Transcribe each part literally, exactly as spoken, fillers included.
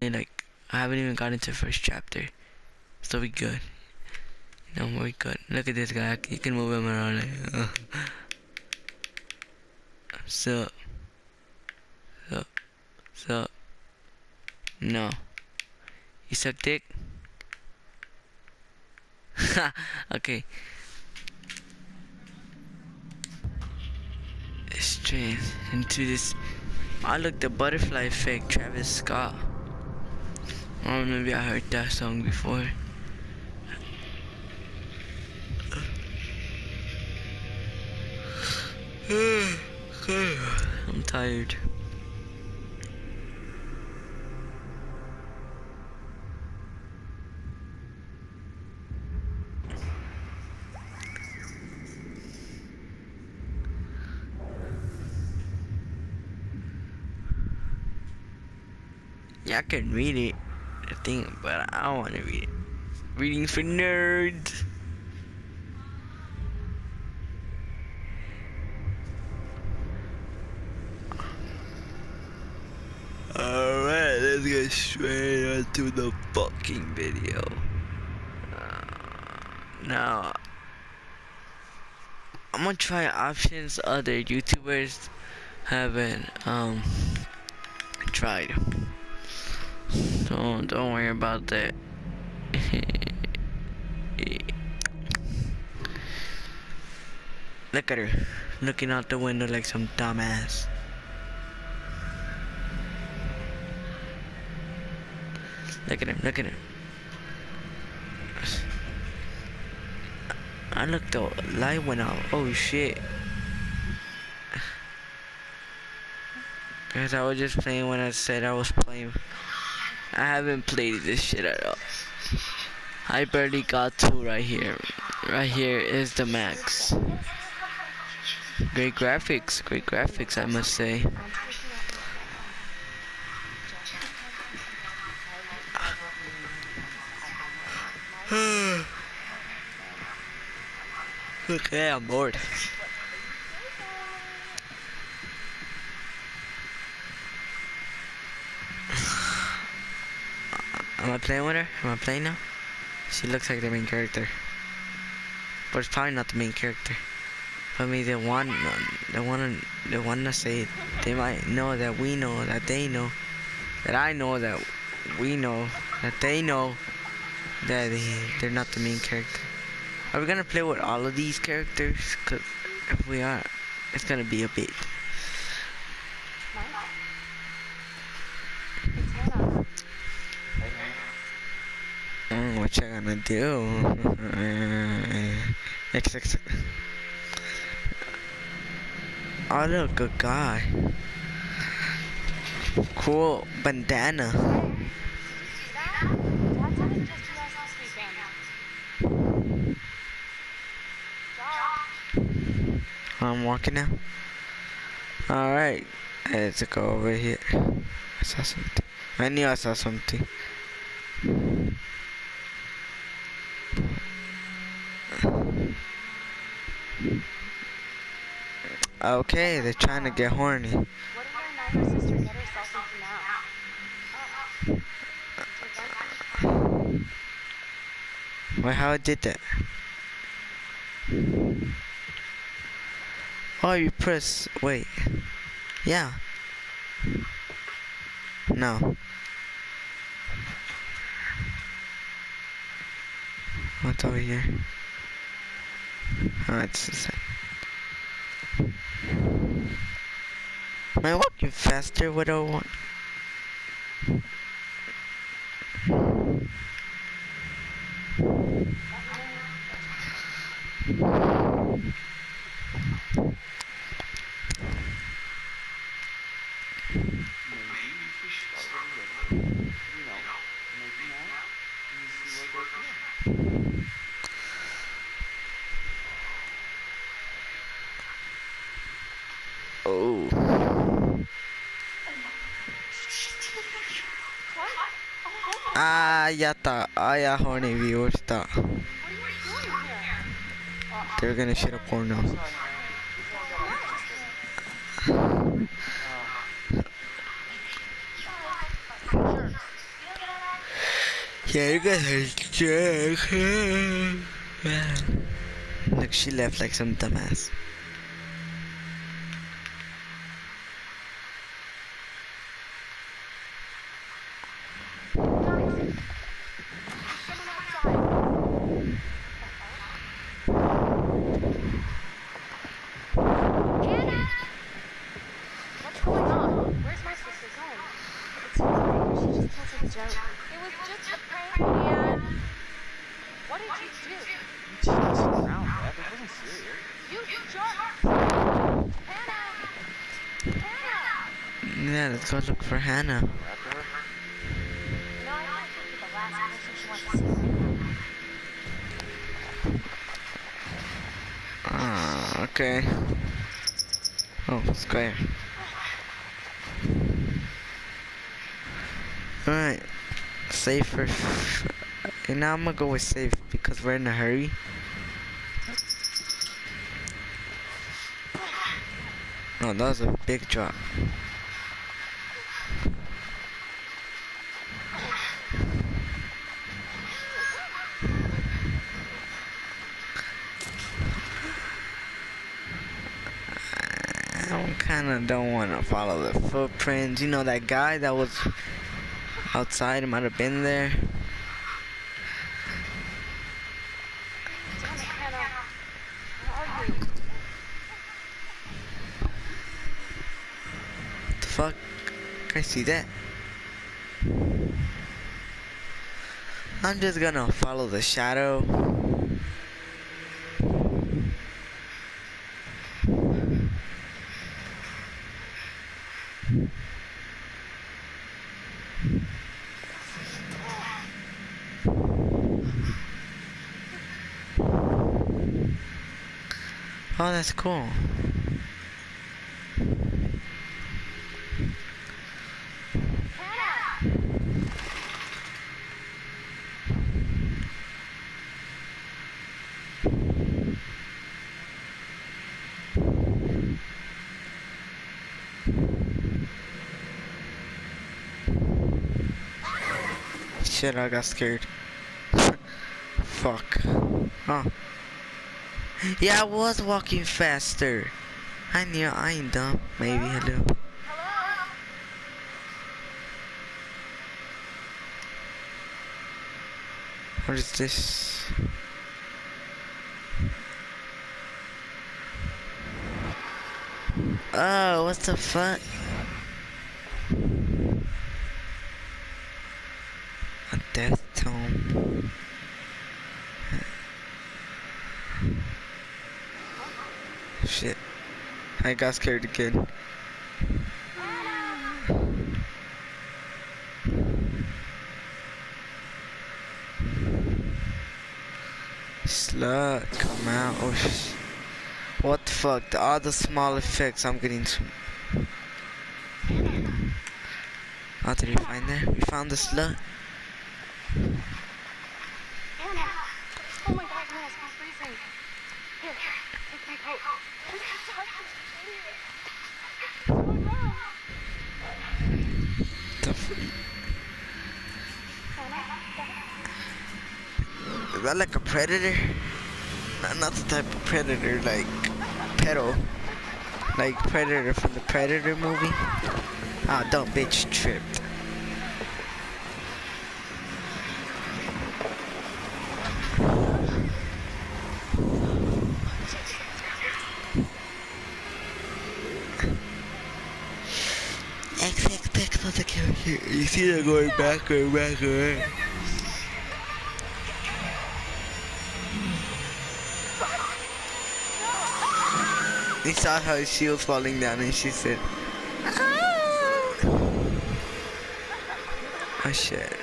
And like, I haven't even gotten to the first chapter. So we good. You know, we good. Look at this guy. You can move him around. Like, uh. So, so, so. No. You suck dick? Okay. Straight into this. I look, the butterfly effect, Travis Scott. Oh, maybe I heard that song before. I'm tired. Yeah, I can read it, I think, but I don't want to read it. Reading's for nerds. Alright, let's get straight into the fucking video. Uh, now, I'm gonna try options other YouTubers haven't um tried. So don't worry about that. Look at her, looking out the window like some dumbass. Look at him, look at him. I looked, the light went out. Oh shit. Cause I was just playing when I said I was playing. I haven't played this shit at all. I barely got two right here. Right here is the max. Great graphics, great graphics I must say. Okay, I'm bored. Am I playing with her? Am I playing now? She looks like the main character. But it's probably not the main character. I mean, they want, they want to, they want to say it. They might know that we know, that they know, that I know, that we know, that they know that they, they're not the main character. Are we gonna play with all of these characters? Cause if we are, it's gonna be a bit. Mm, what you gonna do? X X. Oh look, good guy. Cool bandana. I'm walking now. Alright, let's go over here. I saw something. I knew I saw something. Okay, they're trying to get horny. What did your sister get herself into now? Wait, how it did that? Oh, you press, wait. Yeah. No. What's over here? Oh, it's the same. Am I walking faster? What do I want? Oh. Ah, ya está. Ah, ya horny viewers está. They're gonna shit a porno. Yeah, you guys are jerk. Look, she left like some dumbass. Yeah, let's go look for Hannah. Ah, okay. Oh, square. Alright. Safe for... And now I'm gonna go with safe because we're in a hurry. Oh, that was a big drop. I kinda don't wanna follow the footprints. You know that guy that was outside might have been there. What the fuck? Can I see that? I'm just gonna follow the shadow. Oh, that's cool. Shit, I got scared. Fuck. Huh. Yeah, I was walking faster. I knew I ain't dumb. Maybe a little. What is this? Oh, what the fuck? A death tome. Shit. I got scared again. Slut, come out. Oh sh. What the fuck? The, all the small effects I'm getting to. Oh, did we find that? We found the slut. Anna! Oh my god, Miss, I'm freezing. Here, take my coat. The f Is that like a predator? Not, not the type of predator like pedo. Like Predator from the Predator movie. Ah, oh, don't bitch tripped. X X X not the character. You see them going back and back and back. We saw how she was falling down and she said, "Ah." Oh shit.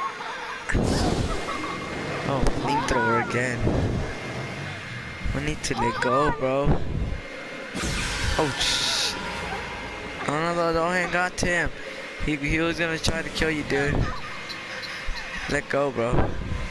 Oh, flamethrower again. We need to let go, bro. Oh shit. Oh no, no, don't hang on to him. He, he was gonna try to kill you, dude. Let go, bro.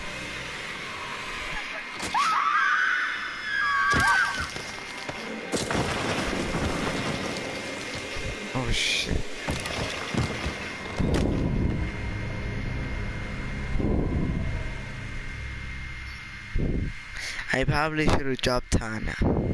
Oh shit. I probably should have dropped Tana.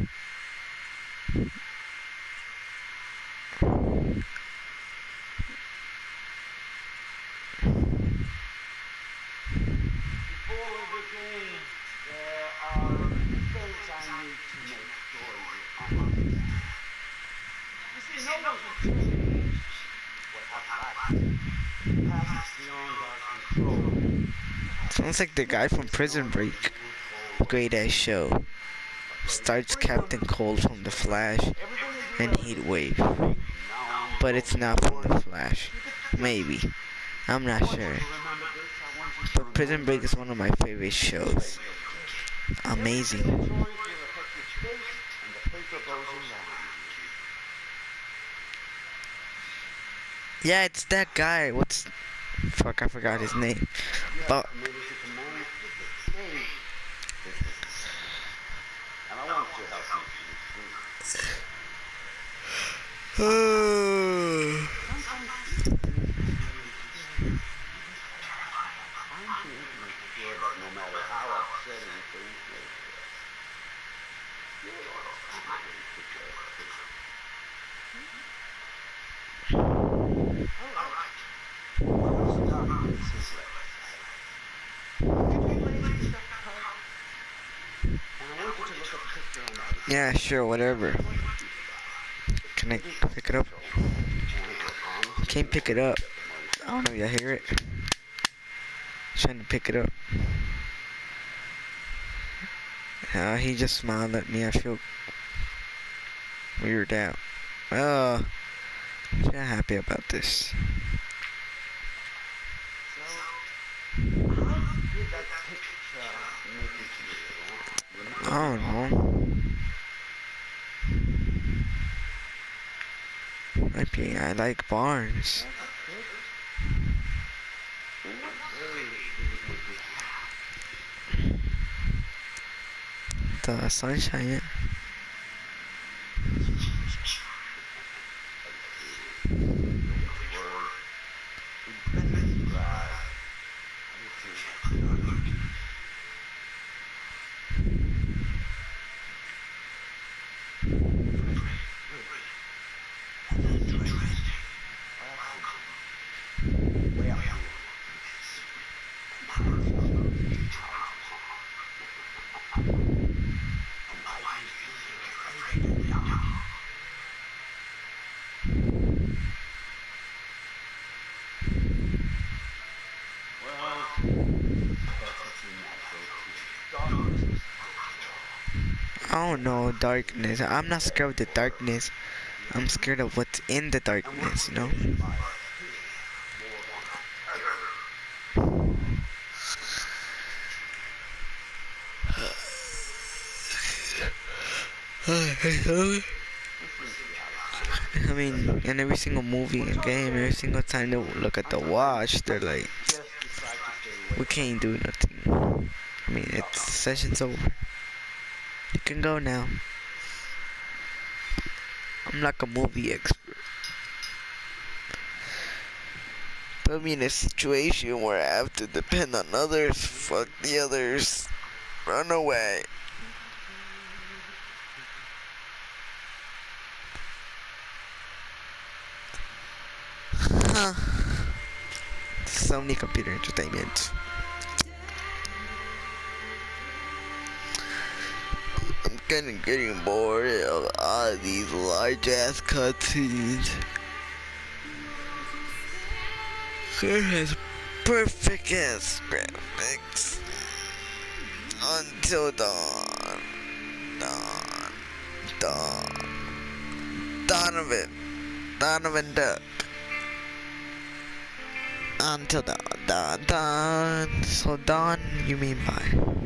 Before we begin, there are things I need to make sure you understand. You see, no one can change what happened passes beyond our control. Sounds like the guy from Prison Break. Great ass show. Starts Captain Cold from The Flash and Heat Wave. But it's not from The Flash. Maybe. I'm not sure. But Prison Break is one of my favorite shows. Amazing. Yeah, it's that guy. What's... Fuck, I forgot his name. But... Yeah, sure, whatever. Can I pick it up? Can't pick it up. I don't know if y'all hear it. Trying to pick it up. Uh, he just smiled at me. I feel weirded out. Well, I'm not happy about this. I don't know. Might be, I like Barnes. The sunshine. I don't know, darkness. I'm not scared of the darkness. I'm scared of what's in the darkness, you know? I mean, in every single movie and game, every single time they look at the watch, they're like, we can't do nothing. I mean, it's session's over. You can go now. I'm like a movie expert. Put me in a situation where I have to depend on others. Fuck the others. Run away. Huh. Sony Computer Entertainment. I'm kinda getting bored of all these large ass cutscenes. It has perfect ass graphics. Until dawn. Dawn. Dawn. Donovan. Donovan Duck. Until dawn. Dawn. Dawn. So dawn, you mean bye.